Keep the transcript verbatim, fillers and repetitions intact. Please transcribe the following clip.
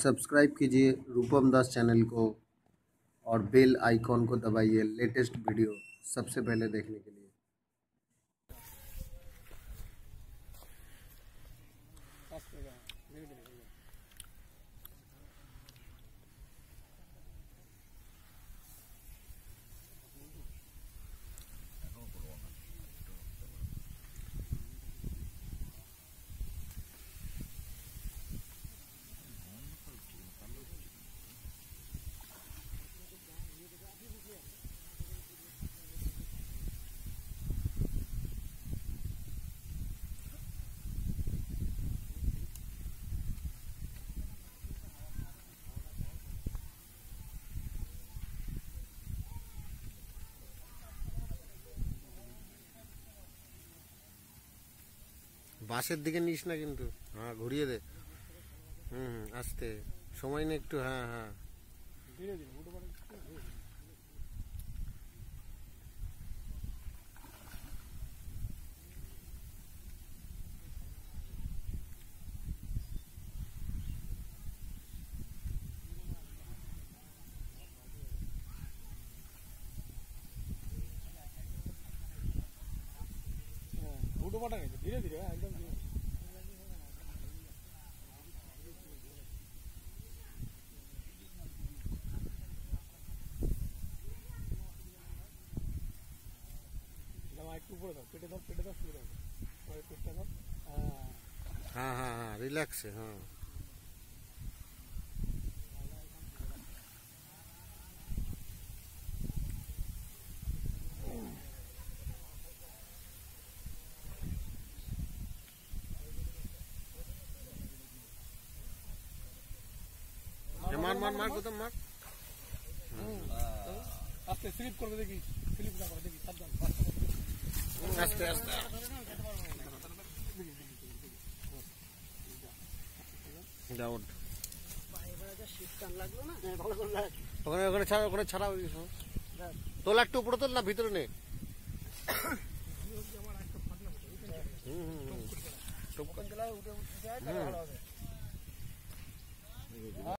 Subscribe कीजिए रूपम दास channel को और बेल आइकॉन को दबाइए लेटेस्ट वीडियो सबसे पहले देखने के लिए। বাসের দিকে নিস না কিন্তু, হ্যাঁ ঘুরিয়ে দে। হুম আস্তে, সময় নেই একটু। হ্যাঁ হ্যাঁ ধীরে ধীরে ধীরে ধীরে একদম একটু উপরে দাও, পেটে দাও, পেটে দাও, শুরু দাও, পেটটা দাও। হ্যাঁ হ্যাঁ হ্যাঁ রিল্যাক্সে। হ্যাঁ মার মার মার কোথাও মার। আস্তে স্লিপ করবে, দেখি স্লিপ না করে, দেখি সাবধান, আস্তে আস্তে। ওখানে ওখানে ছাড়া, ওখানে ছাড়া তোলা একটু উপরে তোল না, ভিতরে নে। হুম হুম হুম